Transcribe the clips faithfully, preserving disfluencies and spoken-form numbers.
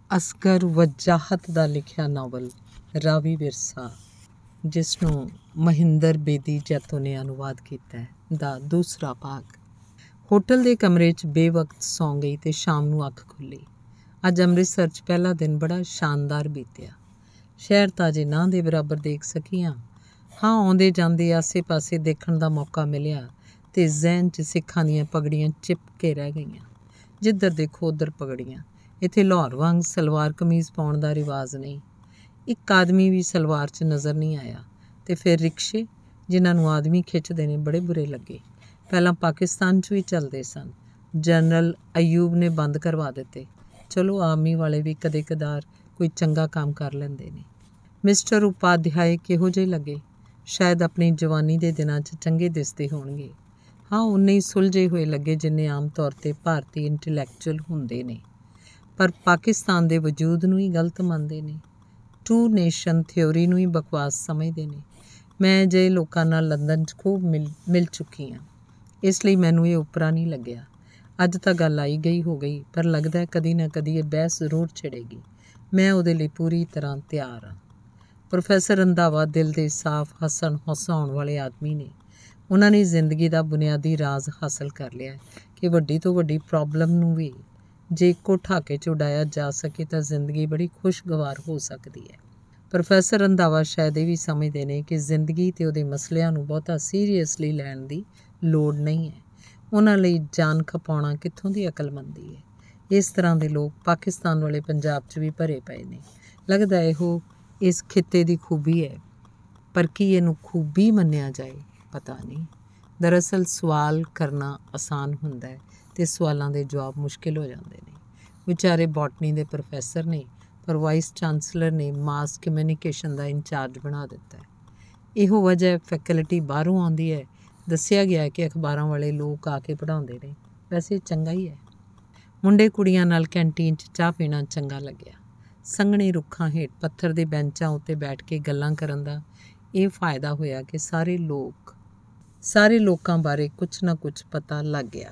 ਅਸਗਰ ਵਜਾਹਤ ਦਾ ਲਿਖਿਆ ਨਾਵਲ ਰਾਵੀ ਵਿਰਸਾ, ਜਿਸ ਨੂੰ ਮਹਿੰਦਰ ਬੇਦੀ ਜੈਤੋ ਨੇ ਅਨੁਵਾਦ ਕੀਤਾ ਹੈ, ਦਾ ਦੂਸਰਾ ਭਾਗ। ਹੋਟਲ ਦੇ ਕਮਰੇ 'ਚ ਬੇਵਕਤ ਸੌਂ ਗਈ ਅਤੇ ਸ਼ਾਮ ਨੂੰ ਅੱਖ ਖੁੱਲ੍ਹੀ। ਅੱਜ ਅੰਮ੍ਰਿਤਸਰ 'ਚ ਪਹਿਲਾ ਦਿਨ ਬੜਾ ਸ਼ਾਨਦਾਰ ਬੀਤਿਆ। ਸ਼ਹਿਰ ਤਾਂ ਅਜੇ ਨਾ ਦੇ ਬਰਾਬਰ ਦੇਖ ਸਕੀ ਹਾਂ। ਹਾਂ, ਆਉਂਦੇ ਜਾਂਦੇ ਆਸੇ ਪਾਸੇ ਦੇਖਣ ਦਾ ਮੌਕਾ ਮਿਲਿਆ ਅਤੇ ਜ਼ਹਿਨ 'ਚ ਸਿੱਖਾਂ ਦੀਆਂ ਪਗੜੀਆਂ ਚਿਪਕ ਕੇ ਰਹਿ ਗਈਆਂ। ਜਿੱਧਰ ਦੇਖੋ ਉੱਧਰ ਪਗੜੀਆਂ। ਇੱਥੇ ਲਾਹੌਰ ਵਾਂਗ ਸਲਵਾਰ ਕਮੀਜ਼ ਪਾਉਣ ਦਾ ਰਿਵਾਜ਼ ਨਹੀਂ। ਇੱਕ ਆਦਮੀ ਵੀ ਸਲਵਾਰ 'ਚ ਨਜ਼ਰ ਨਹੀਂ ਆਇਆ। ਅਤੇ ਫਿਰ ਰਿਕਸ਼ੇ, ਜਿਨ੍ਹਾਂ ਨੂੰ ਆਦਮੀ ਖਿੱਚਦੇ ਨੇ, ਬੜੇ ਬੁਰੇ ਲੱਗੇ। ਪਹਿਲਾਂ ਪਾਕਿਸਤਾਨ 'ਚ ਵੀ ਚੱਲਦੇ ਸਨ। ਜਨਰਲ ਅਯੂਬ ਨੇ ਬੰਦ ਕਰਵਾ ਦਿੱਤੇ। ਚਲੋ, ਆਰਮੀ ਵਾਲੇ ਵੀ ਕਦੇ ਕਦਾਰ ਕੋਈ ਚੰਗਾ ਕੰਮ ਕਰ ਲੈਂਦੇ ਨੇ। ਮਿਸਟਰ ਉਪਾਧਿਆਏ ਕਿਹੋ ਜਿਹੇ ਲੱਗੇ? ਸ਼ਾਇਦ ਆਪਣੀ ਜਵਾਨੀ ਦੇ ਦਿਨਾਂ 'ਚ ਚੰਗੇ ਦਿਸਦੇ ਹੋਣਗੇ। ਹਾਂ, ਉਨੇ ਹੀ ਸੁਲਝੇ ਹੋਏ ਲੱਗੇ ਜਿੰਨੇ ਆਮ ਤੌਰ 'ਤੇ ਭਾਰਤੀ ਇੰਟੈਲੈਕਚੁਅਲ ਹੁੰਦੇ ਨੇ, ਪਰ ਪਾਕਿਸਤਾਨ ਦੇ ਵਜੂਦ ਨੂੰ ਹੀ ਗਲਤ ਮੰਨਦੇ ਨੇ। ਟੂ ਨੇਸ਼ਨ ਥਿਊਰੀ ਨੂੰ ਹੀ ਬਕਵਾਸ ਸਮਝਦੇ ਨੇ। ਮੈਂ ਅਜਿਹੇ ਲੋਕਾਂ ਨਾਲ ਲੰਦਨ 'ਚ ਖੂਬ ਮਿਲ ਮਿਲ ਚੁੱਕੀ ਹਾਂ, ਇਸ ਲਈ ਮੈਨੂੰ ਇਹ ਉਪਰਾ ਨਹੀਂ ਲੱਗਿਆ। ਅੱਜ ਤਾਂ ਗੱਲ ਆਈ ਗਈ ਹੋ ਗਈ, ਪਰ ਲੱਗਦਾ ਕਦੀ ਨਾ ਕਦੀ ਇਹ ਬਹਿਸ ਜ਼ਰੂਰ ਛਿੜੇਗੀ। ਮੈਂ ਉਹਦੇ ਲਈ ਪੂਰੀ ਤਰ੍ਹਾਂ ਤਿਆਰ ਹਾਂ। ਪ੍ਰੋਫੈਸਰ ਰੰਧਾਵਾ ਦਿਲ ਦੇ ਸਾਫ਼, ਹੱਸਣ ਹਸਾਉਣ ਵਾਲੇ ਆਦਮੀ ਨੇ। ਉਹਨਾਂ ਨੇ ਜ਼ਿੰਦਗੀ ਦਾ ਬੁਨਿਆਦੀ ਰਾਜ਼ ਹਾਸਲ ਕਰ ਲਿਆ ਕਿ ਵੱਡੀ ਤੋਂ ਵੱਡੀ ਪ੍ਰੋਬਲਮ ਨੂੰ ਵੀ ਜੇ ਇੱਕੋ ਠਾਕੇ 'ਚ ਉਡਾਇਆ ਜਾ ਸਕੇ ਤਾਂ ਜ਼ਿੰਦਗੀ ਬੜੀ ਖੁਸ਼ਗਵਾਰ ਹੋ ਸਕਦੀ ਹੈ। ਪ੍ਰੋਫੈਸਰ ਰੰਧਾਵਾ ਸ਼ਾਇਦ ਇਹ ਵੀ ਸਮਝਦੇ ਨੇ ਕਿ ਜ਼ਿੰਦਗੀ ਅਤੇ ਉਹਦੇ ਮਸਲਿਆਂ ਨੂੰ ਬਹੁਤਾ ਸੀਰੀਅਸਲੀ ਲੈਣ ਦੀ ਲੋੜ ਨਹੀਂ ਹੈ। ਉਹਨਾਂ ਲਈ ਜਾਨ ਖਪਾਉਣਾ ਕਿੱਥੋਂ ਦੀ ਅਕਲਮੰਦੀ ਹੈ। ਇਸ ਤਰ੍ਹਾਂ ਦੇ ਲੋਕ ਪਾਕਿਸਤਾਨ ਵਾਲੇ ਪੰਜਾਬ 'ਚ ਵੀ ਭਰੇ ਪਏ ਨੇ। ਲੱਗਦਾ ਇਹੋ ਇਸ ਖਿੱਤੇ ਦੀ ਖੂਬੀ ਹੈ, ਪਰ ਕੀ ਇਹਨੂੰ ਖੂਬੀ ਮੰਨਿਆ ਜਾਏ, ਪਤਾ ਨਹੀਂ। ਦਰਅਸਲ ਸਵਾਲ ਕਰਨਾ ਆਸਾਨ ਹੁੰਦਾ ਹੈ ਅਤੇ ਸਵਾਲਾਂ ਦੇ ਜਵਾਬ ਮੁਸ਼ਕਿਲ ਹੋ ਜਾਂਦੇ ਨੇ। ਵਿਚਾਰੇ ਬੋਟਨੀ ਦੇ ਪ੍ਰੋਫੈਸਰ ਨੇ, ਪਰ ਵਾਈਸ ਚਾਂਸਲਰ ਨੇ ਮਾਸ ਕਮਿਊਨੀਕੇਸ਼ਨ ਦਾ ਇੰਚਾਰਜ ਬਣਾ ਦਿੱਤਾ ਹੈ। ਇਹੋ ਵਜ੍ਹਾ ਫੈਕਲਟੀ ਬਾਹਰੋਂ ਆਉਂਦੀ ਹੈ। ਦੱਸਿਆ ਗਿਆ ਕਿ ਅਖਬਾਰਾਂ ਵਾਲੇ ਲੋਕ ਆ ਕੇ ਪੜ੍ਹਾਉਂਦੇ ਨੇ। ਵੈਸੇ ਚੰਗਾ ਹੀ ਹੈ। ਮੁੰਡੇ ਕੁੜੀਆਂ ਨਾਲ ਕੈਂਟੀਨ 'ਚ ਚਾਹ ਪੀਣਾ ਚੰਗਾ ਲੱਗਿਆ। ਸੰਘਣੇ ਰੁੱਖਾਂ ਹੇਠ ਪੱਥਰ ਦੇ ਬੈਂਚਾਂ ਉੱਤੇ ਬੈਠ ਕੇ ਗੱਲਾਂ ਕਰਨ ਦਾ ਇਹ ਫਾਇਦਾ ਹੋਇਆ ਕਿ ਸਾਰੇ ਲੋਕ ਸਾਰੇ ਲੋਕਾਂ ਬਾਰੇ ਕੁਛ ਨਾ ਕੁਛ ਪਤਾ ਲੱਗ ਗਿਆ।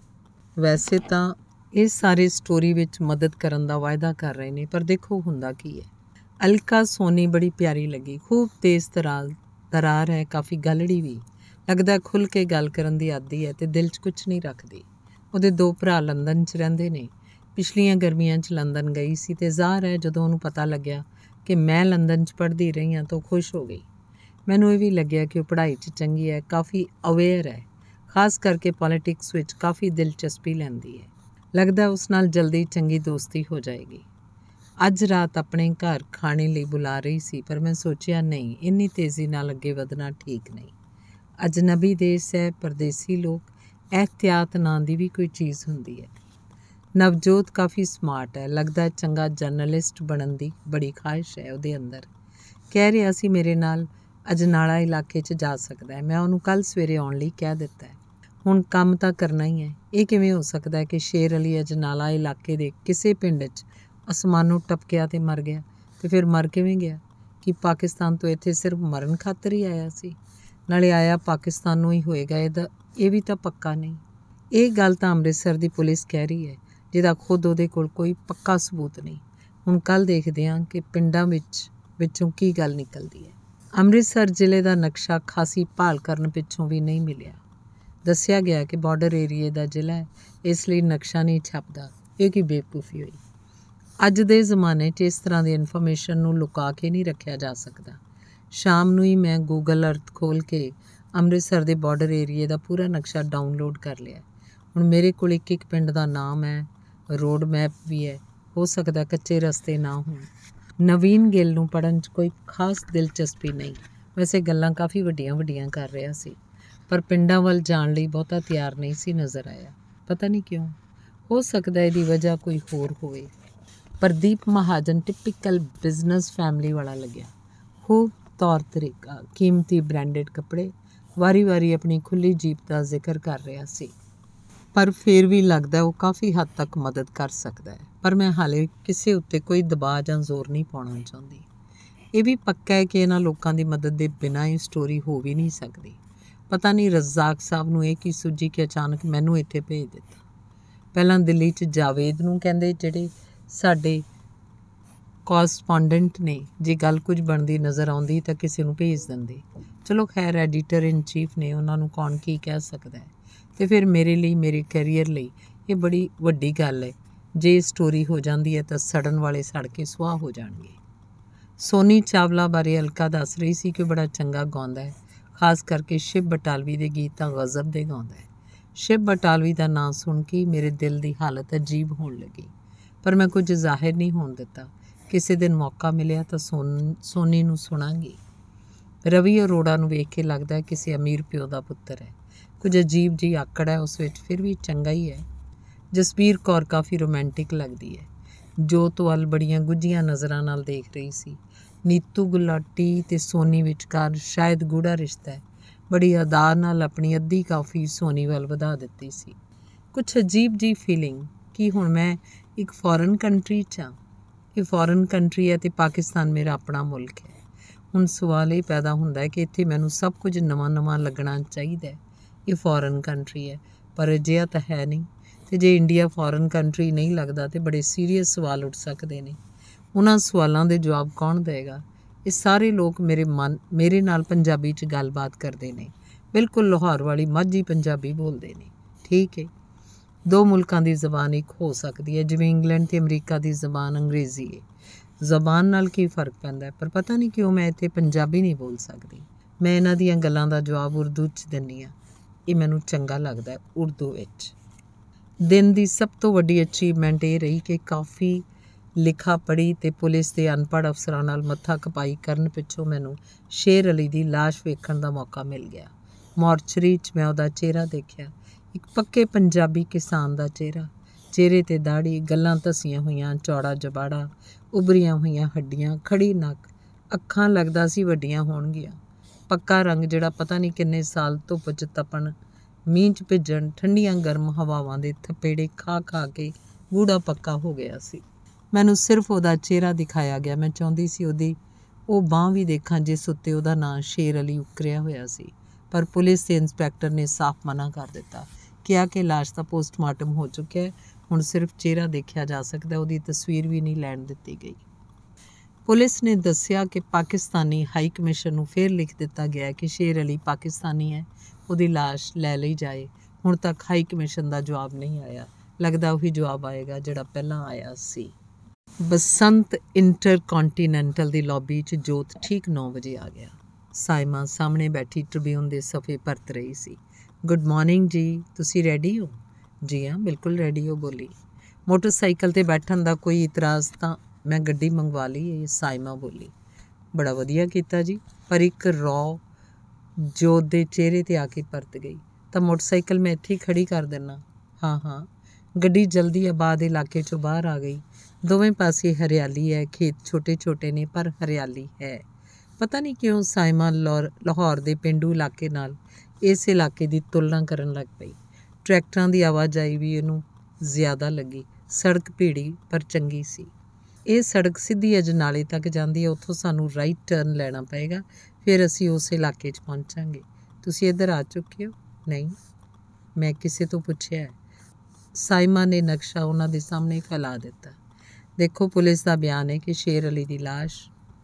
ਵੈਸੇ ਤਾਂ ਇਹ ਸਾਰੇ ਸਟੋਰੀ ਵਿੱਚ ਮਦਦ ਕਰਨ ਦਾ ਵਾਅਦਾ ਕਰ ਰਹੇ ਨੇ, ਪਰ ਦੇਖੋ ਹੁੰਦਾ ਕੀ ਹੈ। ਅਲਕਾ ਸੋਨੀ ਬੜੀ ਪਿਆਰੀ ਲੱਗੀ। ਖੂਬ ਤੇਜ਼ ਤਰਾਰ ਤਰਾਰ ਹੈ, ਕਾਫੀ ਗਾਲੜੀ ਵੀ। ਲੱਗਦਾ ਖੁੱਲ੍ਹ ਕੇ ਗੱਲ ਕਰਨ ਦੀ ਆਦੀ ਹੈ ਅਤੇ ਦਿਲ 'ਚ ਕੁਛ ਨਹੀਂ ਰੱਖਦੀ। ਉਹਦੇ ਦੋ ਭਰਾ ਲੰਦਨ 'ਚ ਰਹਿੰਦੇ ਨੇ। ਪਿਛਲੀਆਂ ਗਰਮੀਆਂ 'ਚ ਲੰਦਨ ਗਈ ਸੀ ਅਤੇ ਜ਼ਾਹਰ ਹੈ ਜਦੋਂ ਉਹਨੂੰ ਪਤਾ ਲੱਗਿਆ ਕਿ ਮੈਂ ਲੰਦਨ 'ਚ ਪੜ੍ਹਦੀ ਰਹੀ ਹਾਂ ਤਾਂ ਉਹ ਖੁਸ਼ ਹੋ ਗਈ। ਮੈਨੂੰ ਇਹ ਵੀ ਲੱਗਿਆ ਕਿ ਉਹ ਪੜ੍ਹਾਈ 'ਚ ਚੰਗੀ ਹੈ, ਕਾਫੀ ਅਵੇਅਰ ਹੈ, ਖਾਸ ਕਰਕੇ ਪੋਲੀਟਿਕਸ ਵਿੱਚ ਕਾਫੀ ਦਿਲਚਸਪੀ ਲੈਂਦੀ ਹੈ। ਲੱਗਦਾ ਉਸ ਨਾਲ ਜਲਦੀ ਚੰਗੀ ਦੋਸਤੀ ਹੋ ਜਾਏਗੀ। ਅੱਜ ਰਾਤ ਆਪਣੇ ਘਰ ਖਾਣੇ ਲਈ ਬੁਲਾ ਰਹੀ ਸੀ, ਪਰ ਮੈਂ ਸੋਚਿਆ ਨਹੀਂ, ਇੰਨੀ ਤੇਜ਼ੀ ਨਾਲ ਅੱਗੇ ਵਧਣਾ ਠੀਕ ਨਹੀਂ। ਅਜਨਬੀ ਦੇਸ਼ ਹੈ, ਪਰਦੇਸੀ ਲੋਕ, ਇਹਤਿਆਤ ਨਾਂ ਦੀ ਵੀ ਕੋਈ ਚੀਜ਼ ਹੁੰਦੀ ਹੈ। ਨਵਜੋਤ ਕਾਫੀ ਸਮਾਰਟ ਹੈ। ਲੱਗਦਾ ਚੰਗਾ ਜਰਨਲਿਸਟ ਬਣਨ ਦੀ ਬੜੀ ਖਾਹਿਸ਼ ਹੈ ਉਹਦੇ ਅੰਦਰ। ਕਹਿ ਰਿਹਾ ਸੀ ਮੇਰੇ ਨਾਲ ਅਜਨਾਲਾ ਇਲਾਕੇ 'ਚ ਜਾ ਸਕਦਾ ਹੈ। ਮੈਂ ਉਹਨੂੰ ਕੱਲ੍ਹ ਸਵੇਰੇ ਆਉਣ ਲਈ ਕਹਿ ਦਿੱਤਾ ਹੈ। ਹੁਣ ਕੰਮ ਤਾਂ ਕਰਨਾ ਹੀ ਹੈ। ਇਹ ਕਿਵੇਂ ਹੋ ਸਕਦਾ ਹੈ ਕਿ ਸ਼ੇਰ ਅਲੀ ਅਜਨਾਲਾ ਇਲਾਕੇ ਦੇ ਕਿਸੇ ਪਿੰਡ 'ਚ ਅਸਮਾਨੋਂ ਟਪਕਿਆ ਅਤੇ ਮਰ ਗਿਆ? ਅਤੇ ਫਿਰ ਮਰ ਕਿਵੇਂ ਗਿਆ? ਕਿ ਪਾਕਿਸਤਾਨ ਤੋਂ ਇੱਥੇ ਸਿਰਫ ਮਰਨ ਖਾਤਰ ਹੀ ਆਇਆ ਸੀ? ਨਾਲੇ ਆਇਆ ਪਾਕਿਸਤਾਨ ਨੂੰ ਹੀ ਹੋਏਗਾ, ਇਹਦਾ ਇਹ ਵੀ ਤਾਂ ਪੱਕਾ ਨਹੀਂ। ਇਹ ਗੱਲ ਤਾਂ ਅੰਮ੍ਰਿਤਸਰ ਦੀ ਪੁਲਿਸ ਕਹਿ ਰਹੀ ਹੈ, ਜਿਹਦਾ ਖੁਦ ਉਹਦੇ ਕੋਲ ਕੋਈ ਪੱਕਾ ਸਬੂਤ ਨਹੀਂ। ਹੁਣ ਕੱਲ੍ਹ ਦੇਖਦੇ ਹਾਂ ਕਿ ਪਿੰਡਾਂ ਵਿੱਚ ਵਿੱਚੋਂ ਕੀ ਗੱਲ ਨਿਕਲਦੀ ਹੈ। ਅੰਮ੍ਰਿਤਸਰ ਜ਼ਿਲ੍ਹੇ ਦਾ ਨਕਸ਼ਾ ਖਾਸੀ ਭਾਲ ਕਰਨ ਪਿੱਛੋਂ ਵੀ ਨਹੀਂ ਮਿਲਿਆ। ਦੱਸਿਆ ਗਿਆ ਕਿ ਬਾਰਡਰ ਏਰੀਏ ਦਾ ਜ਼ਿਲ੍ਹਾ ਹੈ, ਇਸ ਲਈ ਨਕਸ਼ਾ ਨਹੀਂ ਛਪਦਾ। ਇਹ ਕੀ ਬੇਵਕੂਫੀ ਹੋਈ। ਅੱਜ ਦੇ ਜ਼ਮਾਨੇ 'ਚ ਇਸ ਤਰ੍ਹਾਂ ਦੀ ਇਨਫੋਰਮੇਸ਼ਨ ਨੂੰ ਲੁਕਾ ਕੇ ਨਹੀਂ ਰੱਖਿਆ ਜਾ ਸਕਦਾ। ਸ਼ਾਮ ਨੂੰ ਹੀ ਮੈਂ ਗੂਗਲ ਅਰਥ ਖੋਲ੍ਹ ਕੇ ਅੰਮ੍ਰਿਤਸਰ ਦੇ ਬਾਰਡਰ ਏਰੀਏ ਦਾ ਪੂਰਾ ਨਕਸ਼ਾ ਡਾਊਨਲੋਡ ਕਰ ਲਿਆ। ਹੁਣ ਮੇਰੇ ਕੋਲ ਇੱਕ ਇੱਕ ਪਿੰਡ ਦਾ ਨਾਮ ਹੈ, ਰੋਡ ਮੈਪ ਵੀ ਹੈ। ਹੋ ਸਕਦਾ ਕੱਚੇ ਰਸਤੇ ਨਾ ਹੋਣ। ਨਵੀਨ ਗਿੱਲ ਨੂੰ ਪੜ੍ਹਨ 'ਚ ਕੋਈ ਖਾਸ ਦਿਲਚਸਪੀ ਨਹੀਂ। ਵੈਸੇ ਗੱਲਾਂ ਕਾਫੀ ਵੱਡੀਆਂ ਵੱਡੀਆਂ ਕਰ ਰਿਹਾ ਸੀ, ਪਰ ਪਿੰਡਾਂ ਵੱਲ ਜਾਣ ਲਈ ਬਹੁਤਾ ਤਿਆਰ ਨਹੀਂ ਸੀ ਨਜ਼ਰ ਆਇਆ। ਪਤਾ ਨਹੀਂ ਕਿਉਂ। ਹੋ ਸਕਦਾ ਇਹਦੀ ਵਜ੍ਹਾ ਕੋਈ ਹੋਰ ਹੋਵੇ। Pradeep Mahajan typical business family ਵਾਲਾ ਲੱਗਿਆ। ਖੂਬ ਤੌਰ ਤਰੀਕਾ, ਕੀਮਤੀ ਬ੍ਰਾਂਡਡ ਕੱਪੜੇ, ਵਾਰੀ ਵਾਰੀ ਆਪਣੀ ਖੁੱਲ੍ਹੀ ਜੀਪ ਦਾ ਜ਼ਿਕਰ ਕਰ ਰਿਹਾ ਸੀ। ਪਰ ਫਿਰ ਵੀ ਲੱਗਦਾ ਉਹ ਕਾਫੀ ਹੱਦ ਤੱਕ ਮਦਦ ਕਰ ਸਕਦਾ ਹੈ। ਪਰ ਮੈਂ ਹਾਲੇ ਕਿਸੇ ਉੱਤੇ ਕੋਈ ਦਬਾਅ ਜਾਂ ਜ਼ੋਰ ਨਹੀਂ ਪਾਉਣਾ ਚਾਹੁੰਦੀ। ਇਹ ਵੀ ਪੱਕਾ ਹੈ ਕਿ ਇਹਨਾਂ ਲੋਕਾਂ ਦੀ ਮਦਦ ਦੇ ਬਿਨਾਂ ਇਹ ਸਟੋਰੀ ਹੋ ਵੀ ਨਹੀਂ ਸਕਦੀ। ਪਤਾ ਨਹੀਂ ਰਜ਼ਾਕ ਸਾਹਿਬ ਨੂੰ ਇਹ ਕੀ ਸੂਝੀ ਕਿ ਅਚਾਨਕ ਮੈਨੂੰ ਇੱਥੇ ਭੇਜ ਦਿੱਤਾ। ਪਹਿਲਾਂ ਦਿੱਲੀ 'ਚ ਜਾਵੇਦ ਨੂੰ ਕਹਿੰਦੇ, ਜਿਹੜੇ ਸਾਡੇ ਕੋਰਸਪੋਂਡੈਂਟ ਨੇ, ਜੇ ਗੱਲ ਕੁਝ ਬਣਦੀ ਨਜ਼ਰ ਆਉਂਦੀ ਤਾਂ ਕਿਸੇ ਨੂੰ ਭੇਜ ਦਿੰਦੇ। ਚਲੋ ਖੈਰ, ਐਡੀਟਰ ਇਨ ਚੀਫ ਨੇ, ਉਹਨਾਂ ਨੂੰ ਕੌਣ ਕੀ ਕਹਿ ਸਕਦਾ ਹੈ। ਅਤੇ ਫਿਰ ਮੇਰੇ ਲਈ, ਮੇਰੇ ਕੈਰੀਅਰ ਲਈ ਇਹ ਬੜੀ ਵੱਡੀ ਗੱਲ ਹੈ। ਜੇ ਸਟੋਰੀ ਹੋ ਜਾਂਦੀ ਹੈ ਤਾਂ ਸੜਨ ਵਾਲੇ ਸੜ ਕੇ ਸੁਆਹ ਹੋ ਜਾਣਗੇ। ਸੋਨੀ ਚਾਵਲਾ ਬਾਰੇ ਅਲਕਾ ਦੱਸ ਰਹੀ ਸੀ ਕਿ ਉਹ ਬੜਾ ਚੰਗਾ ਗਾਉਂਦਾ ਹੈ, ਖਾਸ ਕਰਕੇ ਸ਼ਿਵ ਬਟਾਲਵੀ ਦੇ ਗੀਤ ਤਾਂ ਗਜ਼ਬ ਦੇ ਗਾਉਂਦਾ ਹੈ। ਸ਼ਿਵ ਬਟਾਲਵੀ ਦਾ ਨਾਂ ਸੁਣ ਕੇ ਮੇਰੇ ਦਿਲ ਦੀ ਹਾਲਤ ਅਜੀਬ ਹੋਣ ਲੱਗੀ, ਪਰ ਮੈਂ ਕੁਝ ਜ਼ਾਹਿਰ ਨਹੀਂ ਹੋਣ ਦਿੱਤਾ। ਕਿਸੇ ਦਿਨ ਮੌਕਾ ਮਿਲਿਆ ਤਾਂ ਸੋਨ ਸੋਨੀ ਨੂੰ ਸੁਣਾਂਗੀ। ਰਵੀ ਅਰੋੜਾ ਨੂੰ ਵੇਖ ਕੇ ਲੱਗਦਾ ਹੈ ਕਿਸੇ ਅਮੀਰ ਪਿਓ ਦਾ ਪੁੱਤਰ ਹੈ। ਕੁਝ ਅਜੀਬ ਜਿਹੀ ਆਕੜ ਹੈ ਉਸ ਵਿੱਚ, ਫਿਰ ਵੀ ਚੰਗਾ ਹੀ ਹੈ। ਜਸਬੀਰ ਕੌਰ ਕਾਫੀ ਰੋਮਾਂਟਿਕ ਲੱਗਦੀ ਹੈ। ਜੋਤ ਵੱਲ ਬੜੀਆਂ ਗੁੱਝੀਆਂ ਨਜ਼ਰਾਂ ਨਾਲ ਦੇਖ ਰਹੀ ਸੀ। ਨੀਤੂ ਗੁਲਾਟੀ ਅਤੇ ਸੋਨੀ ਵਿਚਕਾਰ ਸ਼ਾਇਦ ਗੂੜਾ ਰਿਸ਼ਤਾ ਹੈ। ਬੜੀ ਅਦਾ ਨਾਲ ਆਪਣੀ ਅੱਧੀ ਕਾਫੀ ਸੋਨੀ ਵੱਲ ਵਧਾ ਦਿੱਤੀ ਸੀ। ਕੁਛ ਅਜੀਬ ਜਿਹੀ ਫੀਲਿੰਗ ਕਿ ਹੁਣ ਮੈਂ ਇੱਕ ਫੋਰਨ ਕੰਟਰੀ 'ਚ ਹਾਂ। ਇਹ ਫੋਰਨ ਕੰਟਰੀ ਹੈ ਅਤੇ ਪਾਕਿਸਤਾਨ ਮੇਰਾ ਆਪਣਾ ਮੁਲਕ ਹੈ। ਹੁਣ ਸਵਾਲ ਇਹ ਪੈਦਾ ਹੁੰਦਾ ਹੈ ਕਿ ਇੱਥੇ ਮੈਨੂੰ ਸਭ ਕੁਝ ਨਵਾਂ ਨਵਾਂ ਲੱਗਣਾ ਚਾਹੀਦਾ ਹੈ। ਇਹ ਫੋਰਨ ਕੰਟਰੀ ਹੈ, ਪਰ ਅਜਿਹਾ ਤਾਂ ਹੈ ਨਹੀਂ। ਅਤੇ ਜੇ ਇੰਡੀਆ ਫੋਰਨ ਕੰਟਰੀ ਨਹੀਂ ਲੱਗਦਾ ਤਾਂ ਬੜੇ ਸੀਰੀਅਸ ਸਵਾਲ ਉੱਠ ਸਕਦੇ ਨੇ। ਉਹਨਾਂ ਸਵਾਲਾਂ ਦੇ ਜਵਾਬ ਕੌਣ ਦੇਵੇਗਾ? ਇਹ ਸਾਰੇ ਲੋਕ ਮੇਰੇ ਮਨ ਮੇਰੇ ਨਾਲ ਪੰਜਾਬੀ 'ਚ ਗੱਲਬਾਤ ਕਰਦੇ ਨੇ, ਬਿਲਕੁਲ ਲਾਹੌਰ ਵਾਲੀ ਮਾਝੀ ਪੰਜਾਬੀ ਬੋਲਦੇ ਨੇ। ਠੀਕ ਹੈ, ਦੋ ਮੁਲਕਾਂ ਦੀ ਜ਼ਬਾਨ ਇੱਕ ਹੋ ਸਕਦੀ ਹੈ, ਜਿਵੇਂ ਇੰਗਲੈਂਡ ਅਤੇ ਅਮਰੀਕਾ ਦੀ ਜ਼ਬਾਨ ਅੰਗਰੇਜ਼ੀ ਹੈ। ਜ਼ਬਾਨ ਨਾਲ ਕੀ ਫ਼ਰਕ ਪੈਂਦਾ ਹੈ, ਪਰ ਪਤਾ ਨਹੀਂ ਕਿਉਂ ਮੈਂ ਇੱਥੇ ਪੰਜਾਬੀ ਨਹੀਂ ਬੋਲ ਸਕਦੀ। ਮੈਂ ਇਹਨਾਂ ਦੀਆਂ ਗੱਲਾਂ ਦਾ ਜਵਾਬ ਉਰਦੂ 'ਚ ਦਿੰਦੀ ਹਾਂ। ਇਹ ਮੈਨੂੰ ਚੰਗਾ ਲੱਗਦਾ ਉਰਦੂ ਵਿੱਚ। ਦਿਨ ਦੀ ਸਭ ਤੋਂ ਵੱਡੀ ਅਚੀਵਮੈਂਟ ਇਹ ਰਹੀ ਕਿ ਕਾਫੀ ਲਿਖਾ ਪੜ੍ਹੀ ਅਤੇ ਪੁਲਿਸ ਦੇ ਅਨਪੜ੍ਹ ਅਫਸਰਾਂ ਨਾਲ ਮੱਥਾ ਖਪਾਈ ਕਰਨ ਪਿੱਛੋਂ ਮੈਨੂੰ ਸ਼ੇਰ ਅਲੀ ਦੀ ਲਾਸ਼ ਵੇਖਣ ਦਾ ਮੌਕਾ ਮਿਲ ਗਿਆ। ਮੋਰਚਰੀ 'ਚ ਮੈਂ ਉਹਦਾ ਚਿਹਰਾ ਦੇਖਿਆ, ਇੱਕ ਪੱਕੇ ਪੰਜਾਬੀ ਕਿਸਾਨ ਦਾ ਚਿਹਰਾ। ਚਿਹਰੇ 'ਤੇ ਦਾੜ੍ਹੀ, ਗੱਲਾਂ ਧਸੀਆਂ ਹੋਈਆਂ, ਚੌੜਾ ਜਬਾੜਾ, ਉਭਰੀਆਂ ਹੋਈਆਂ ਹੱਡੀਆਂ, ਖੜੀ ਨੱਕ, ਅੱਖਾਂ ਲੱਗਦਾ ਸੀ ਵੱਡੀਆਂ ਹੋਣਗੀਆਂ। ਪੱਕਾ ਰੰਗ ਜਿਹੜਾ ਪਤਾ ਨਹੀਂ ਕਿੰਨੇ ਸਾਲ ਧੁੱਪ 'ਚ ਤਪਣ, ਮੀਂਹ 'ਚ ਭਿੱਜਣ, ਠੰਡੀਆਂ ਗਰਮ ਹਵਾਵਾਂ ਦੇ ਥਪੇੜੇ ਖਾ ਖਾ ਕੇ ਗੂੜਾ ਪੱਕਾ ਹੋ ਗਿਆ ਸੀ। ਮੈਨੂੰ ਸਿਰਫ ਉਹਦਾ ਚਿਹਰਾ ਦਿਖਾਇਆ ਗਿਆ। ਮੈਂ ਚਾਹੁੰਦੀ ਸੀ ਉਹਦੀ ਉਹ ਬਾਂਹ ਵੀ ਦੇਖਾਂ ਜਿਸ ਉੱਤੇ ਉਹਦਾ ਨਾਂ ਸ਼ੇਰ ਅਲੀ ਉਕਰਿਆ ਹੋਇਆ ਸੀ, ਪਰ ਪੁਲਿਸ ਦੇ ਇੰਸਪੈਕਟਰ ਨੇ ਸਾਫ਼ ਮਨਾ ਕਰ ਦਿੱਤਾ, ਕਿਹਾ ਕਿ ਲਾਸ਼ ਦਾ ਪੋਸਟਮਾਰਟਮ ਹੋ ਚੁੱਕਿਆ ਹੈ, ਹੁਣ ਸਿਰਫ ਚਿਹਰਾ ਦੇਖਿਆ ਜਾ ਸਕਦਾ, ਉਹਦੀ ਤਸਵੀਰ ਵੀ ਨਹੀਂ ਲੈਣ ਦਿੱਤੀ ਗਈ। ਪੁਲਿਸ ਨੇ ਦੱਸਿਆ ਕਿ ਪਾਕਿਸਤਾਨੀ ਹਾਈ ਕਮਿਸ਼ਨ ਨੂੰ ਫਿਰ ਲਿਖ ਦਿੱਤਾ ਗਿਆ ਕਿ ਸ਼ੇਰ ਅਲੀ ਪਾਕਿਸਤਾਨੀ ਹੈ, ਉਹਦੀ ਲਾਸ਼ ਲੈ ਲਈ ਜਾਏ। ਹੁਣ ਤੱਕ ਹਾਈ ਕਮਿਸ਼ਨ ਦਾ ਜਵਾਬ ਨਹੀਂ ਆਇਆ। ਲੱਗਦਾ ਉਹੀ ਜਵਾਬ ਆਏਗਾ ਜਿਹੜਾ ਪਹਿਲਾਂ ਆਇਆ ਸੀ। ਬਸੰਤ ਇੰਟਰਕੌਂਟੀਨੈਂਟਲ ਦੀ ਲੌਬੀ 'ਚ ਜੋਤ ਠੀਕ ਨੌ ਵਜੇ ਆ ਗਿਆ। ਸਾਇਮਾ ਸਾਹਮਣੇ ਬੈਠੀ ਟ੍ਰਿਬਿਊਨ ਦੇ ਸਫ਼ੇ ਪਰਤ ਰਹੀ ਸੀ। ਗੁੱਡ ਮਾਰਨਿੰਗ ਜੀ, ਤੁਸੀਂ ਰੈਡੀ ਹੋ? ਜੀ ਹਾਂ, ਬਿਲਕੁਲ ਰੈਡੀ ਹੋ, ਬੋਲੀ। ਮੋਟਰਸਾਈਕਲ 'ਤੇ ਬੈਠਣ ਦਾ ਕੋਈ ਇਤਰਾਜ਼ ਤਾਂ ਮੈਂ ਗੱਡੀ ਮੰਗਵਾ ਲਈ ਹੈ, ਸਾਇਮਾ ਬੋਲੀ। ਬੜਾ ਵਧੀਆ ਕੀਤਾ ਜੀ, ਪਰ ਇੱਕ ਰੌ ਜੋਤ ਦੇ ਚਿਹਰੇ 'ਤੇ ਆ ਕੇ ਪਰਤ ਗਈ। ਤਾਂ ਮੋਟਰਸਾਈਕਲ ਮੈਂ ਇੱਥੇ ਹੀ ਖੜੀ ਕਰ ਦਿੰਦਾ। ਹਾਂ ਹਾਂ। ਗੱਡੀ ਜਲਦੀ ਆਬਾਦ ਇਲਾਕੇ 'ਚੋਂ ਬਾਹਰ ਆ ਗਈ। ਦੋਵੇਂ ਪਾਸੇ ਹਰਿਆਲੀ ਹੈ, ਖੇਤ ਛੋਟੇ ਛੋਟੇ ਨੇ, ਪਰ ਹਰਿਆਲੀ ਹੈ। ਪਤਾ ਨਹੀਂ ਕਿਉਂ ਸਾਇਮਾ ਲੌਰ ਲਾਹੌਰ ਦੇ ਪੇਂਡੂ ਇਲਾਕੇ ਨਾਲ ਇਸ ਇਲਾਕੇ ਦੀ ਤੁਲਨਾ ਕਰਨ ਲੱਗ ਪਈ। ਟਰੈਕਟਰਾਂ ਦੀ ਆਵਾਜਾਈ ਵੀ ਇਹਨੂੰ ਜ਼ਿਆਦਾ ਲੱਗੀ। ਸੜਕ ਭੀੜੀ ਪਰ ਚੰਗੀ ਸੀ। ਇਹ ਸੜਕ ਸਿੱਧੀ ਅਜਨਾਲੇ ਤੱਕ ਜਾਂਦੀ ਹੈ। ਉੱਥੋਂ ਸਾਨੂੰ ਰਾਈਟ ਟਰਨ ਲੈਣਾ ਪਏਗਾ, ਫਿਰ ਅਸੀਂ ਉਸ ਇਲਾਕੇ 'ਚ ਪਹੁੰਚਾਂਗੇ। ਤੁਸੀਂ ਇੱਧਰ ਆ ਚੁੱਕੇ ਹੋ? ਨਹੀਂ, ਮੈਂ ਕਿਸੇ ਤੋਂ ਪੁੱਛਿਆ। ਸਾਇਮਾ ਨੇ ਨਕਸ਼ਾ ਉਹਨਾਂ ਦੇ ਸਾਹਮਣੇ ਫੈਲਾ ਦਿੱਤਾ। ਦੇਖੋ, ਪੁਲਿਸ ਦਾ ਬਿਆਨ ਹੈ ਕਿ ਸ਼ੇਰ ਅਲੀ ਦੀ ਲਾਸ਼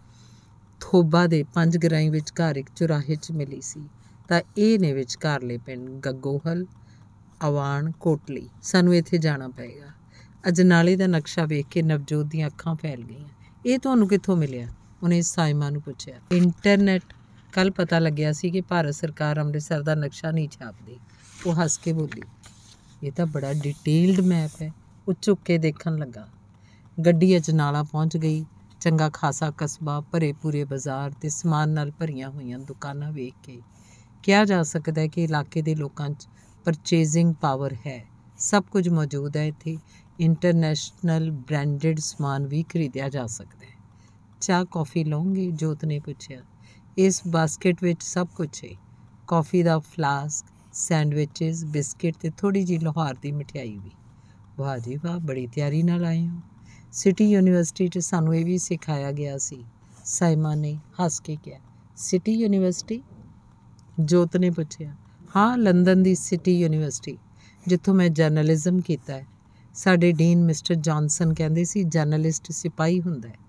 ਥੋਬਾ ਦੇ ਪੰਜ ਗਰਾਈ ਵਿਚਕਾਰ ਇੱਕ ਚੁਰਾਹੇ 'ਚ ਮਿਲੀ ਸੀ। ਤਾਂ ਇਹ ਨੇ ਵਿਚਕਾਰਲੇ ਪਿੰਡ ਗੱਗੋਹਲ, ਅਵਾਣ, ਕੋਟਲੀ। ਸਾਨੂੰ ਇੱਥੇ ਜਾਣਾ ਪਏਗਾ। ਅਜਨਾਲੇ ਦਾ ਨਕਸ਼ਾ ਵੇਖ ਕੇ ਨਵਜੋਤ ਦੀਆਂ ਅੱਖਾਂ ਫੈਲ ਗਈਆਂ। ਇਹ ਤੁਹਾਨੂੰ ਕਿੱਥੋਂ ਮਿਲਿਆ? ਉਹਨੇ ਸਾਇਮਾ ਨੂੰ ਪੁੱਛਿਆ। ਇੰਟਰਨੈਟ। ਕੱਲ੍ਹ ਪਤਾ ਲੱਗਿਆ ਸੀ ਕਿ ਭਾਰਤ ਸਰਕਾਰ ਅੰਮ੍ਰਿਤਸਰ ਦਾ ਨਕਸ਼ਾ ਨਹੀਂ ਛਾਪਦੀ। ਉਹ ਹੱਸ ਕੇ ਬੋਲੀ। ਇਹ ਤਾਂ ਬੜਾ ਡਿਟੇਲਡ ਮੈਪ ਹੈ। ਉਹ ਝੁੱਕ ਕੇ ਦੇਖਣ ਲੱਗਾ। ਗੱਡੀ ਅਜਨਾਲਾ ਪਹੁੰਚ ਗਈ। ਚੰਗਾ ਖਾਸਾ ਕਸਬਾ, ਭਰੇ ਪੂਰੇ ਬਾਜ਼ਾਰ ਅਤੇ ਸਮਾਨ ਨਾਲ ਭਰੀਆਂ ਹੋਈਆਂ ਦੁਕਾਨਾਂ ਵੇਖ ਕੇ ਕਿਹਾ ਜਾ ਸਕਦਾ ਹੈ ਕਿ ਇਲਾਕੇ ਦੇ ਲੋਕਾਂ 'ਚ ਪਰਚੇਜ਼ਿੰਗ ਪਾਵਰ ਹੈ। ਸਭ ਕੁਝ ਮੌਜੂਦ ਹੈ ਇੱਥੇ। ਇੰਟਰਨੈਸ਼ਨਲ ਬ੍ਰਾਂਡਡ ਸਮਾਨ ਵੀ ਖਰੀਦਿਆ ਜਾ ਸਕਦਾ ਹੈ। ਚਾਹ ਕੌਫੀ ਲਓਗੇ? ਜੋਤ ਨੇ ਪੁੱਛਿਆ। ਇਸ ਬਾਸਕਟ ਵਿੱਚ ਸਭ ਕੁਝ ਹੈ। ਕੌਫੀ ਦਾ ਫਲਾਸਕ, ਸੈਂਡਵਿਚਜ਼, ਬਿਸਕਿਟ ਅਤੇ ਥੋੜ੍ਹੀ ਜਿਹੀ ਲਾਹੌਰ ਦੀ ਮਠਿਆਈ ਵੀ। ਵਾਹ ਜੀ ਵਾਹ, ਬੜੀ ਤਿਆਰੀ ਨਾਲ ਆਏ ਹੋ। ਸਿਟੀ ਯੂਨੀਵਰਸਿਟੀ 'ਚ ਸਾਨੂੰ ਇਹ ਵੀ ਸਿਖਾਇਆ ਗਿਆ ਸੀ, ਸਾਇਮਾ ਨੇ ਹੱਸ ਕੇ ਕਿਹਾ। City university? ਜੋਤ ਨੇ ਪੁੱਛਿਆ। ਹਾਂ, ਲੰਦਨ ਦੀ ਸਿਟੀ ਯੂਨੀਵਰਸਿਟੀ, ਜਿੱਥੋਂ ਮੈਂ ਜਰਨਲਿਜ਼ਮ ਕੀਤਾ ਹੈ। ਸਾਡੇ ਡੀਨ ਮਿਸਟਰ ਜੌਨਸਨ ਕਹਿੰਦੇ ਸੀ ਜਰਨਲਿਸਟ ਸਿਪਾਹੀ ਹੁੰਦਾ ਹੈ,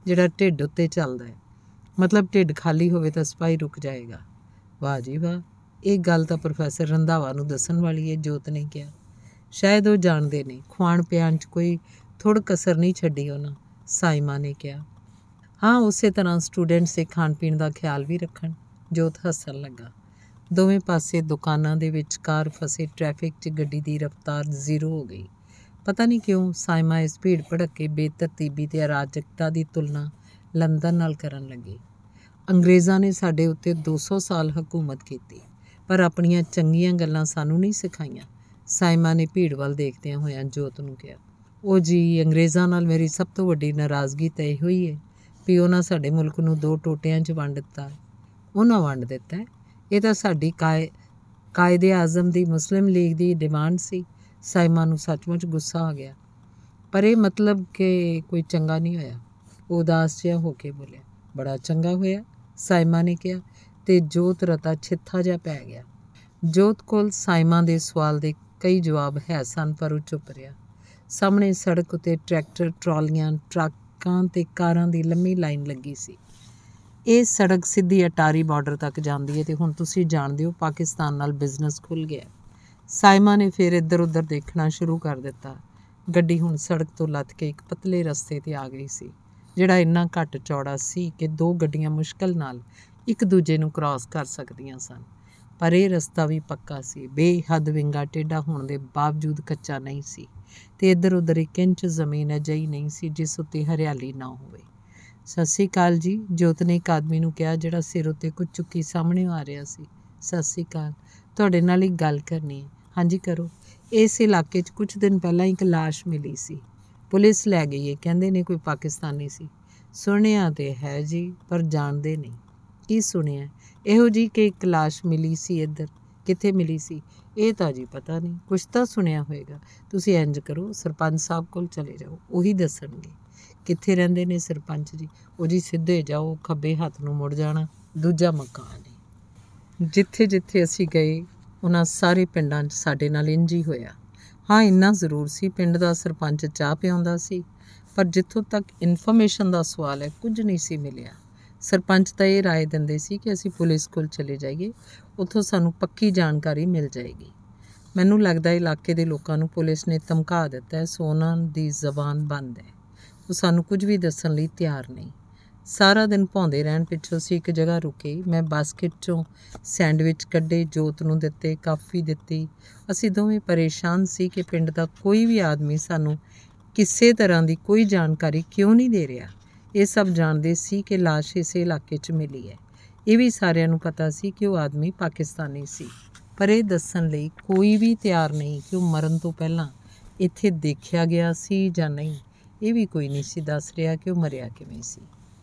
ਜਿਹੜਾ ਢਿੱਡ ਉੱਤੇ ਚੱਲਦਾ ਹੈ। ਮਤਲਬ ਢਿੱਡ ਖਾਲੀ ਹੋਵੇ ਤਾਂ ਸਿਪਾਹੀ ਰੁਕ ਜਾਏਗਾ। ਵਾਹ ਜੀ ਵਾਹ, ਇਹ ਗੱਲ ਤਾਂ ਪ੍ਰੋਫੈਸਰ ਰੰਧਾਵਾ ਨੂੰ ਦੱਸਣ ਵਾਲੀ ਹੈ, ਜੋਤ ਨੇ ਕਿਹਾ। ਸ਼ਾਇਦ ਉਹ ਜਾਣਦੇ ਨੇ, ਖੁਆਣ ਪਿਆਣ 'ਚ ਕੋਈ ਥੋੜ੍ਹ ਕਸਰ ਨਹੀਂ ਛੱਡੀ ਉਹਨਾਂ, ਸਾਇਮਾ ਨੇ ਕਿਹਾ। ਹਾਂ, ਉਸੇ ਤਰ੍ਹਾਂ ਸਟੂਡੈਂਟਸ ਦੇ ਖਾਣ ਪੀਣ ਦਾ ਖਿਆਲ ਵੀ ਰੱਖਣ, ਜੋਤ ਹੱਸਣ ਲੱਗਾ। ਦੋਵੇਂ ਪਾਸੇ ਦੁਕਾਨਾਂ ਦੇ ਵਿਚਕਾਰ ਫਸੇ ਟ੍ਰੈਫਿਕ 'ਚ ਗੱਡੀ ਦੀ ਰਫ਼ਤਾਰ ਜ਼ੀਰੋ ਹੋ ਗਈ। ਪਤਾ ਨਹੀਂ ਕਿਉਂ ਸਾਇਮਾ ਇਸ ਭੀੜ ਭੜੱਕੇ, ਬੇਤਰਤੀਬੀ ਤੇ ਅਰਾਜਕਤਾ ਦੀ ਤੁਲਨਾ ਲੰਦਨ ਨਾਲ ਕਰਨ ਲੱਗੀ। ਅੰਗਰੇਜ਼ਾਂ ਨੇ ਸਾਡੇ ਉੱਤੇ ਦੋ ਸੌ ਸਾਲ ਹਕੂਮਤ ਕੀਤੀ, ਪਰ ਆਪਣੀਆਂ ਚੰਗੀਆਂ ਗੱਲਾਂ ਸਾਨੂੰ ਨਹੀਂ ਸਿਖਾਈਆਂ, ਸਾਇਮਾ ਨੇ ਭੀੜ ਵੱਲ ਦੇਖਦਿਆਂ ਹੋਇਆਂ ਜੋਤ ਨੂੰ ਕਿਹਾ। ਉਹ ਜੀ, ਅੰਗਰੇਜ਼ਾਂ ਨਾਲ ਮੇਰੀ ਸਭ ਤੋਂ ਵੱਡੀ ਨਾਰਾਜ਼ਗੀ ਤਾਂ ਇਹੋ ਹੀ ਹੈ ਵੀ ਉਹਨਾਂ ਸਾਡੇ ਮੁਲਕ ਨੂੰ ਦੋ ਟੋਟਿਆਂ 'ਚ ਵੰਡ ਦਿੱਤਾ। ਉਹਨਾਂ ਵੰਡ ਦਿੱਤਾ, ਇਹ ਤਾਂ ਸਾਡੀ ਕਾਇ ਕਾਇਦੇ ਆਜ਼ਮ ਦੀ ਮੁਸਲਿਮ ਲੀਗ ਦੀ ਡਿਮਾਂਡ ਸੀ। ਸਾਇਮਾ ਨੂੰ ਸੱਚਮੁੱਚ ਗੁੱਸਾ ਆ ਗਿਆ। ਪਰ ਇਹ ਮਤਲਬ ਕਿ ਕੋਈ ਚੰਗਾ ਨਹੀਂ ਹੋਇਆ, ਉਹ ਉਦਾਸ ਜਿਹਾ ਹੋ ਕੇ ਬੋਲਿਆ। ਬੜਾ ਚੰਗਾ ਹੋਇਆ, ਸਾਇਮਾ ਨੇ ਕਿਹਾ, ਤੇ ਜੋਤ ਰਤਾ ਛਿੱਥਾ ਜਿਹਾ ਪੈ ਗਿਆ। ਜੋਤ ਕੋਲ ਸਾਇਮਾ ਦੇ ਸਵਾਲ ਦੇ ਕਈ ਜਵਾਬ ਹੈ ਸਨ, ਪਰ ਉਹ ਚੁੱਪ ਰਿਹਾ। ਸਾਹਮਣੇ ਸੜਕ ਉੱਤੇ ਟਰੈਕਟਰ, ਟਰਾਲੀਆਂ, ਟਰੱਕਾਂ ਤੇ ਕਾਰਾਂ ਦੀ ਲੰਮੀ ਲਾਈਨ ਲੱਗੀ ਸੀ। ਇਹ ਸੜਕ ਸਿੱਧੀ ਅਟਾਰੀ ਬਾਰਡਰ ਤੱਕ ਜਾਂਦੀ ਹੈ ਤੇ ਹੁਣ ਤੁਸੀਂ ਜਾਣਦੇ ਹੋ ਪਾਕਿਸਤਾਨ ਨਾਲ ਬਿਜ਼ਨਸ ਖੁੱਲ੍ਹ ਗਿਆ। ਸਾਇਮਾ ਨੇ ਫਿਰ ਇੱਧਰ ਉੱਧਰ ਦੇਖਣਾ ਸ਼ੁਰੂ ਕਰ ਦਿੱਤਾ। ਗੱਡੀ ਹੁਣ ਸੜਕ ਤੋਂ ਲੱਥ ਕੇ ਇੱਕ ਪਤਲੇ ਰਸਤੇ 'ਤੇ ਆ ਗਈ ਸੀ, ਜਿਹੜਾ ਇੰਨਾ ਘੱਟ ਚੌੜਾ ਸੀ ਕਿ ਦੋ ਗੱਡੀਆਂ ਮੁਸ਼ਕਲ ਨਾਲ ਇੱਕ ਦੂਜੇ ਨੂੰ ਕ੍ਰਾਸ ਕਰ ਸਕਦੀਆਂ ਸਨ। ਪਰ ਇਹ ਰਸਤਾ ਵੀ ਪੱਕਾ ਸੀ, ਬੇਹੱਦ ਵਿੰਗਾ ਟੇਢਾ ਹੋਣ ਦੇ ਬਾਵਜੂਦ ਕੱਚਾ ਨਹੀਂ ਸੀ, ਤੇ ਇੱਧਰ ਉੱਧਰ ਇੱਕ ਇੰਚ ਜ਼ਮੀਨ ਅਜਿਹੀ ਨਹੀਂ ਸੀ ਜਿਸ ਉੱਤੇ ਹਰਿਆਲੀ ਨਾ ਹੋਵੇ। ਸਤਿ ਸ਼੍ਰੀ ਅਕਾਲ ਜੀ, ਜੋਤ ਨੇ ਇੱਕ ਆਦਮੀ ਨੂੰ ਕਿਹਾ ਜਿਹੜਾ ਸਿਰ ਉੱਤੇ ਕੁਝ ਚੁੱਕੀ ਸਾਹਮਣੇ ਆ ਰਿਹਾ ਸੀ। ਸਤਿ ਸ਼੍ਰੀ ਅਕਾਲ, ਤੁਹਾਡੇ ਨਾਲ ਇੱਕ ਗੱਲ ਕਰਨੀ ਹੈ। ਹਾਂਜੀ ਕਰੋ। ਇਸ ਇਲਾਕੇ 'ਚ ਕੁਝ ਦਿਨ ਪਹਿਲਾਂ ਇੱਕ ਲਾਸ਼ ਮਿਲੀ ਸੀ, ਪੁਲਿਸ ਲੈ ਗਈ ਹੈ, ਕਹਿੰਦੇ ਨੇ ਕੋਈ ਪਾਕਿਸਤਾਨੀ ਸੀ। ਸੁਣਿਆ ਤੇ ਹੈ ਜੀ, ਪਰ ਜਾਣਦੇ ਨਹੀਂ। ਕੀ ਸੁਣਿਆ? ਇਹੋ ਜੀ ਕਿ ਇੱਕ ਲਾਸ਼ ਮਿਲੀ ਸੀ ਇੱਧਰ। ਕਿੱਥੇ ਮਿਲੀ ਸੀ? ਇਹ ਤਾਂ ਜੀ ਪਤਾ ਨਹੀਂ, ਕੁਛ ਤਾਂ ਸੁਣਿਆ ਹੋਏਗਾ। ਤੁਸੀਂ ਇੰਝ ਕਰੋ, ਸਰਪੰਚ ਸਾਹਿਬ ਕੋਲ ਚਲੇ ਜਾਓ, ਉਹੀ ਦੱਸਣਗੇ। ਕਿੱਥੇ ਰਹਿੰਦੇ ਨੇ ਸਰਪੰਚ ਜੀ? ਉਹ ਜੀ ਸਿੱਧੇ ਜਾਓ, ਖੱਬੇ ਹੱਥ ਨੂੰ ਮੁੜ ਜਾਣਾ, ਦੂਜਾ ਮਕਾਨ ਹੈ। ਜਿੱਥੇ ਜਿੱਥੇ ਅਸੀਂ ਗਏ ਉਹਨਾਂ ਸਾਰੇ ਪਿੰਡਾਂ 'ਚ ਸਾਡੇ ਨਾਲ ਇੰਝ ਹੀ ਹੋਇਆ। ਹਾਂ, ਇੰਨਾ ਜ਼ਰੂਰ ਸੀ, ਪਿੰਡ ਦਾ ਸਰਪੰਚ ਚਾਹ ਪਿਆਉਂਦਾ ਸੀ, ਪਰ ਜਿੱਥੋਂ ਤੱਕ ਇਨਫੋਰਮੇਸ਼ਨ ਦਾ ਸਵਾਲ ਹੈ, ਕੁਝ ਨਹੀਂ ਸੀ ਮਿਲਿਆ। ਸਰਪੰਚ ਤਾਂ ਇਹ ਰਾਏ ਦਿੰਦੇ ਸੀ ਕਿ ਅਸੀਂ ਪੁਲਿਸ ਕੋਲ ਚਲੇ ਜਾਈਏ, ਉੱਥੋਂ ਸਾਨੂੰ ਪੱਕੀ ਜਾਣਕਾਰੀ ਮਿਲ ਜਾਏਗੀ। ਮੈਨੂੰ ਲੱਗਦਾ ਇਲਾਕੇ ਦੇ ਲੋਕਾਂ ਨੂੰ ਪੁਲਿਸ ਨੇ ਧਮਕਾ ਦਿੱਤਾ ਹੈ, ਸੋ ਉਹਨਾਂ ਦੀ ਜ਼ਬਾਨ ਬੰਦ ਹੈ। ਉਹ ਸਾਨੂੰ ਕੁਝ ਵੀ ਦੱਸਣ ਲਈ ਤਿਆਰ ਨਹੀਂ। ਸਾਰਾ ਦਿਨ ਭੌਂਦੇ ਰਹਿਣ ਪਿੱਛੋਂ ਅਸੀਂ ਇੱਕ ਜਗ੍ਹਾ ਰੁਕੇ। ਮੈਂ ਬਾਸਕਿਟ 'ਚੋਂ ਸੈਂਡਵਿਚ ਕੱਢੇ, ਜੋਤ ਨੂੰ ਦਿੱਤੇ, ਕਾਫੀ ਦਿੱਤੀ। ਅਸੀਂ ਦੋਵੇਂ ਪਰੇਸ਼ਾਨ ਸੀ ਕਿ ਪਿੰਡ ਦਾ ਕੋਈ ਵੀ ਆਦਮੀ ਸਾਨੂੰ ਕਿਸੇ ਤਰ੍ਹਾਂ ਦੀ ਕੋਈ ਜਾਣਕਾਰੀ ਕਿਉਂ ਨਹੀਂ ਦੇ ਰਿਹਾ। ਇਹ ਸਭ ਜਾਣਦੇ ਸੀ ਕਿ ਲਾਸ਼ ਇਸੇ ਇਲਾਕੇ 'ਚ ਮਿਲੀ ਹੈ। ਇਹ ਵੀ ਸਾਰਿਆਂ ਨੂੰ ਪਤਾ ਸੀ ਕਿ ਉਹ ਆਦਮੀ ਪਾਕਿਸਤਾਨੀ ਸੀ, ਪਰ ਇਹ ਦੱਸਣ ਲਈ ਕੋਈ ਵੀ ਤਿਆਰ ਨਹੀਂ ਕਿ ਉਹ ਮਰਨ ਤੋਂ ਪਹਿਲਾਂ ਇੱਥੇ ਦੇਖਿਆ ਗਿਆ ਸੀ ਜਾਂ ਨਹੀਂ। ਇਹ ਵੀ ਕੋਈ ਨਹੀਂ ਸੀ ਦੱਸ ਰਿਹਾ ਕਿ ਉਹ ਮਰਿਆ ਕਿਵੇਂ ਸੀ।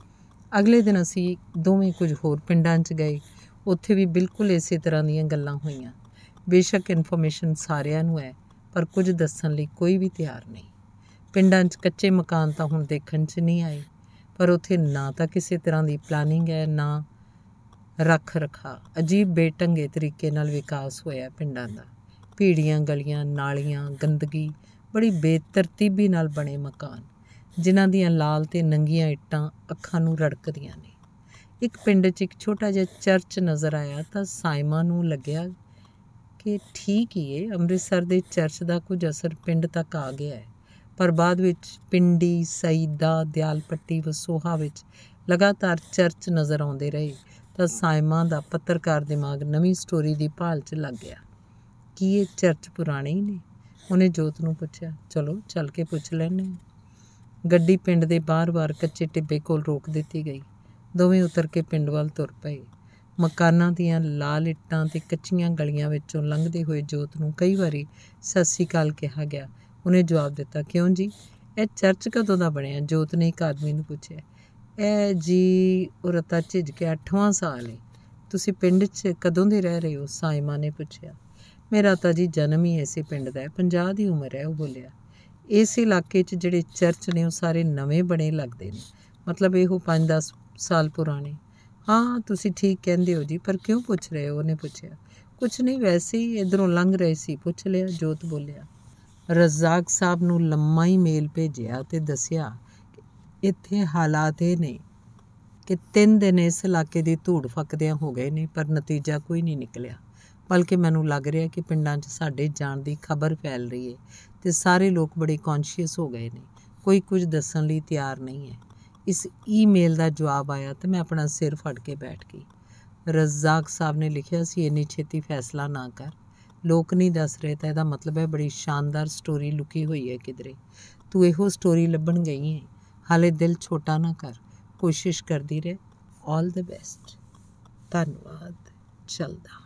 ਅਗਲੇ ਦਿਨ ਅਸੀਂ ਦੋਵੇਂ ਕੁਝ ਹੋਰ ਪਿੰਡਾਂ 'ਚ ਗਏ। ਉੱਥੇ ਵੀ ਬਿਲਕੁਲ ਇਸੇ ਤਰ੍ਹਾਂ ਦੀਆਂ ਗੱਲਾਂ ਹੋਈਆਂ। ਬੇਸ਼ੱਕ ਇਨਫੋਰਮੇਸ਼ਨ ਸਾਰਿਆਂ ਨੂੰ ਹੈ, ਪਰ ਕੁਝ ਦੱਸਣ ਲਈ ਕੋਈ ਵੀ ਤਿਆਰ ਨਹੀਂ। ਪਿੰਡਾਂ 'ਚ ਕੱਚੇ ਮਕਾਨ ਤਾਂ ਹੁਣ ਦੇਖਣ 'ਚ ਨਹੀਂ ਆਏ, ਪਰ ਉੱਥੇ ਨਾ ਤਾਂ ਕਿਸੇ ਤਰ੍ਹਾਂ ਦੀ ਪਲਾਨਿੰਗ ਹੈ, ਨਾ ਰੱਖ ਰਖਾਅ। ਅਜੀਬ ਬੇਢੰਗੇ ਤਰੀਕੇ ਨਾਲ ਵਿਕਾਸ ਹੋਇਆ ਪਿੰਡਾਂ ਦਾ। ਭੀੜੀਆਂ ਗਲੀਆਂ, ਨਾਲੀਆਂ, ਗੰਦਗੀ, ਬੜੀ ਬੇਤਰਤੀਬੀ ਨਾਲ ਬਣੇ ਮਕਾਨ, ਜਿਨ੍ਹਾਂ ਦੀਆਂ ਲਾਲ ਤੇ ਨੰਗੀਆਂ ਇੱਟਾਂ ਅੱਖਾਂ ਨੂੰ ਰੜਕਦੀਆਂ ਨੇ। ਇੱਕ ਪਿੰਡ 'ਚ ਇੱਕ ਛੋਟਾ ਜਿਹਾ ਚਰਚ ਨਜ਼ਰ ਆਇਆ ਤਾਂ ਸਾਇਮਾ ਨੂੰ ਲੱਗਿਆ ਕਿ ਠੀਕ ਹੀ ਹੈ, ਅੰਮ੍ਰਿਤਸਰ ਦੇ ਚਰਚ ਦਾ ਕੁਝ ਅਸਰ ਪਿੰਡ ਤੱਕ ਆ ਗਿਆ ਹੈ। ਪਰ ਬਾਅਦ ਵਿੱਚ ਪਿੰਡੀ, ਸਈਦਾ, ਦਿਆਲਪੱਟੀ, ਵਸੋਹਾ ਵਿੱਚ ਲਗਾਤਾਰ ਚਰਚ ਨਜ਼ਰ ਆਉਂਦੇ ਰਹੇ ਤਾਂ ਸਾਇਮਾ ਦਾ ਪੱਤਰਕਾਰ ਦਿਮਾਗ ਨਵੀਂ ਸਟੋਰੀ ਦੀ ਭਾਲ 'ਚ ਲੱਗ ਗਿਆ। ਕੀ ਇਹ ਚਰਚ ਪੁਰਾਣੇ ਹੀ ਨੇ? ਉਹਨੇ ਜੋਤ ਨੂੰ ਪੁੱਛਿਆ। ਚਲੋ ਚੱਲ ਕੇ ਪੁੱਛ ਲੈਂਦੇ ਹਾਂ। ਗੱਡੀ ਪਿੰਡ ਦੇ ਬਾਰ-ਬਾਰ ਕੱਚੇ ਟਿੱਬੇ ਕੋਲ ਰੋਕ ਦਿੱਤੀ ਗਈ। ਦੋਵੇਂ ਉਤਰ ਕੇ ਪਿੰਡ ਵੱਲ ਤੁਰ ਪਏ। ਮਕਾਨਾਂ ਦੀਆਂ ਲਾਲ ਇੱਟਾਂ ਤੇ ਕੱਚੀਆਂ ਗਲੀਆਂ ਵਿੱਚੋਂ ਲੰਘਦੇ ਹੋਏ ਜੋਤ ਨੂੰ ਕਈ ਵਾਰੀ ਸਤਿ ਸ਼੍ਰੀ ਅਕਾਲ ਕਿਹਾ ਗਿਆ। ਉਹਨੇ ਜਵਾਬ ਦਿੱਤਾ, ਕਿਉਂ ਜੀ, ਇਹ ਚਰਚ ਕਦੋਂ ਦਾ ਬਣਿਆ? ਜੋਤ ਨੇ ਇੱਕ ਆਦਮੀ ਨੂੰ ਪੁੱਛਿਆ। ਇਹ ਜੀ, ਉਹ ਰਤਾ ਝਿੱਜ ਕੇ ਅੱਠਵਾਂ ਸਾਲ ਹੈ। ਤੁਸੀਂ ਪਿੰਡ 'ਚ ਕਦੋਂ ਦੇ ਰਹਿ ਰਹੇ ਹੋ? ਸਾਇਮਾ ਨੇ ਪੁੱਛਿਆ। ਮੇਰਾ ਤਾਂ ਜੀ ਜਨਮ ਹੀ ਇਸੇ ਪਿੰਡ ਦਾ ਹੈ, ਪੰਜਾਹ ਦੀ ਉਮਰ ਹੈ, ਉਹ ਬੋਲਿਆ। ਇਸ ਇਲਾਕੇ 'ਚ ਜਿਹੜੇ ਚਰਚ ਨੇ ਉਹ ਸਾਰੇ ਨਵੇਂ ਬਣੇ ਲੱਗਦੇ ਨੇ, ਮਤਲਬ ਇਹੋ ਪੰਜ ਦਸ ਸਾਲ ਪੁਰਾਣੇ। ਹਾਂ, ਤੁਸੀਂ ਠੀਕ ਕਹਿੰਦੇ ਹੋ ਜੀ, ਪਰ ਕਿਉਂ ਪੁੱਛ ਰਹੇ ਹੋ? ਉਹਨੇ ਪੁੱਛਿਆ। ਕੁਛ ਨਹੀਂ, ਵੈਸੇ ਹੀ ਇੱਧਰੋਂ ਲੰਘ ਰਹੇ ਸੀ, ਪੁੱਛ ਲਿਆ, ਜੋਤ ਬੋਲਿਆ। ਰਜ਼ਾਕ ਸਾਹਿਬ ਨੂੰ ਲੰਮਾ ਹੀ ਮੇਲ ਭੇਜਿਆ ਤੇ ਦੱਸਿਆ ਇੱਥੇ ਹਾਲਾਤ ਇਹ ਨੇ ਕਿ ਤਿੰਨ ਦਿਨ ਇਸ ਇਲਾਕੇ ਦੀ ਧੂੜ ਫੱਕਦਿਆਂ ਹੋ ਗਏ ਨੇ, ਪਰ ਨਤੀਜਾ ਕੋਈ ਨਹੀਂ ਨਿਕਲਿਆ। ਬਲਕਿ ਮੈਨੂੰ ਲੱਗ ਰਿਹਾ ਕਿ ਪਿੰਡਾਂ 'ਚ ਸਾਡੇ ਜਾਣ ਦੀ ਖਬਰ ਫੈਲ ਰਹੀ ਹੈ ਅਤੇ ਸਾਰੇ ਲੋਕ ਬੜੇ ਕੌਨਸ਼ੀਅਸ ਹੋ ਗਏ ਨੇ। ਕੋਈ ਕੁਝ ਦੱਸਣ ਲਈ ਤਿਆਰ ਨਹੀਂ ਹੈ। ਇਸ ਈਮੇਲ ਦਾ ਜਵਾਬ ਆਇਆ ਤਾਂ ਮੈਂ ਆਪਣਾ ਸਿਰ ਫੜ ਕੇ ਬੈਠ ਗਈ। ਰਜ਼ਾਕ ਸਾਹਿਬ ਨੇ ਲਿਖਿਆ ਸੀ, ਇੰਨੀ ਛੇਤੀ ਫੈਸਲਾ ਨਾ ਕਰ। ਲੋਕ ਨਹੀਂ ਦੱਸ ਰਹੇ ਤਾਂ ਇਹਦਾ ਮਤਲਬ ਹੈ ਬੜੀ ਸ਼ਾਨਦਾਰ ਸਟੋਰੀ ਲੁਕੀ ਹੋਈ ਹੈ ਕਿਧਰੇ। ਤੂੰ ਇਹੋ ਸਟੋਰੀ ਲੱਭਣ ਗਈ ਹੈ। ਹਾਲੇ ਦਿਲ ਛੋਟਾ ਨਾ ਕਰ, ਕੋਸ਼ਿਸ਼ ਕਰਦੀ ਰਹਿ। All the best. ਧੰਨਵਾਦ। ਚੱਲਦਾ।